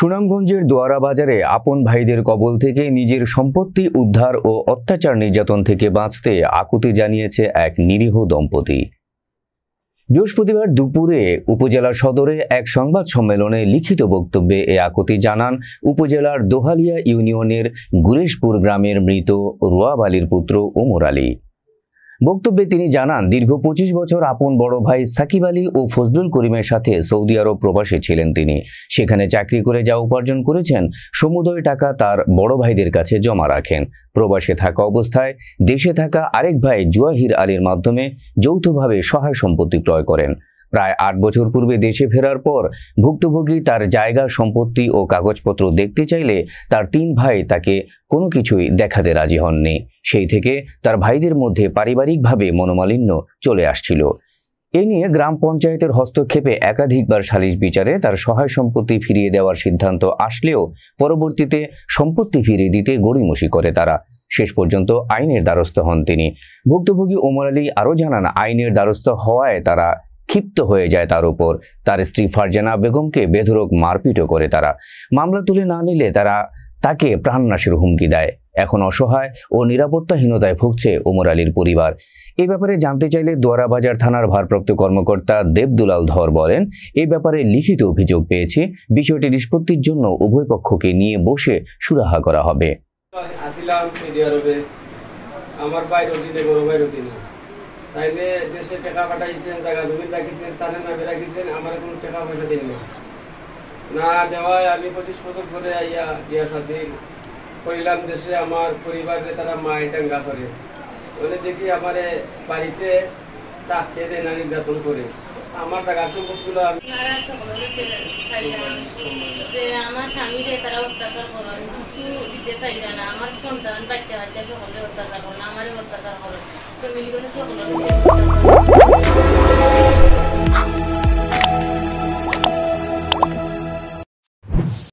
সুনামগঞ্জের দোয়ারা বাজারে আপন ভাইদের কবল থেকে নিজের সম্পত্তি উদ্ধার ও অত্যাচার নির্যাতন থেকে বাঁচতে আকুতি জানিয়েছে এক নিরীহ দম্পতি। বৃহস্পতিবার দুপুরে উপজেলা সদরে এক সংবাদ সম্মেলনে লিখিত বক্তব্যে এ আকুতি জানান উপজেলার দোহালিয়া ইউনিয়নের গুরেশপুর গ্রামের মৃত রোয়াব আলীর পুত্র ওমর আলী। বক্তব্যে তিনি জানান, দীর্ঘ ২৫ বছর আপন বড় ভাই সাকিব আলী ও ফজলুল করিমের সাথে সৌদি আরব প্রবাসী ছিলেন তিনি। সেখানে চাকরি করে যা উপার্জন করেছেন সমুদয় টাকা তার বড় ভাইদের কাছে জমা রাখেন। প্রবাসে থাকা অবস্থায় দেশে থাকা আরেক ভাই জুয়াহির আলীর মাধ্যমে যৌথভাবে সহায় সম্পত্তি ক্রয় করেন। প্রায় ৮ বছর পূর্বে দেশে ফেরার পর ভুক্তভোগী তার জায়গা সম্পত্তি ও কাগজপত্র দেখতে চাইলে তার ৩ ভাই তাকে কোনো কিছুই দেখাতে রাজি হননি। সেই থেকে তার ভাইদের মধ্যে পারিবারিকভাবে মনোমালিন্য চলে আসছিল। এ নিয়ে গ্রাম পঞ্চায়েতের হস্তক্ষেপে একাধিকবার সালিশ বিচারে তার সহায় সম্পত্তি ফিরিয়ে দেওয়ার সিদ্ধান্ত আসলেও পরবর্তীতে সম্পত্তি ফিরিয়ে দিতে গড়িমসি করে তারা। শেষ পর্যন্ত আইনের দ্বারস্থ হন তিনি। ভুক্তভোগী ওমর আলী আরও জানান, আইনের দ্বারস্থ হওয়ায় তারা ক্ষিপ্ত হয়ে যায় তার উপর। তার স্ত্রী ফারজানা বেগমকে বেধড়ক মারপিটও করে তারা। মামলা তুলে না নিলে তাকে প্রাণনাশের হুমকি দেয়। এখন অসহায় ও নিরাপত্তাহীনতায় ভুগছে ওমর আলীর পরিবার। এ ব্যাপারে জানতে চাইলে দোয়ারাবাজার থানার ভারপ্রাপ্ত কর্মকর্তা দেবদুলাল ধর বলেন, এ ব্যাপারে লিখিত অভিযোগ পেয়েছি। বিষয়টি নিষ্পত্তির জন্য উভয় পক্ষকে নিয়ে বসে সুরাহা করা হবে। আমার ভাই অধীনে বড় ভাই অধীনে তাইলে দেশে টাকা পাঠাইছেন, জায়গা জমি রাখিছেন, তাদের নামে রাখিছেন, আমার কোনো টাকা পয়সা দিন না দেওয়ায় আমি ২৫ বছর ধরে আইয়া বিয়া শাদী করিলাম দেশে। আমার পরিবারে তারা মাই ডাঙ্গা করে বলে দেখি আমার বাড়িতে তাক খেয়ে না নির্যাতন করে আমার টাকা সম্পদগুলো আমি আমার স্বামীরে তারা অত্যাচার করেন, কিছু দিতে চাই না। আমার সন্তান বাচ্চা সকলে অত্যাচার করেন, আমারও অত্যাচার করেন, ফ্যামিলি করে সকলের